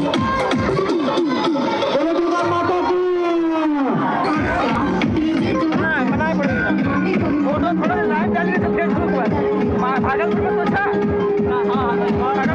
बोलो दुर्गा माता की। बनाए पड़ेगा फोटो थोड़ा लाइव डाल रहे थे फेसबुक पर भागलपुर में तो था। हाँ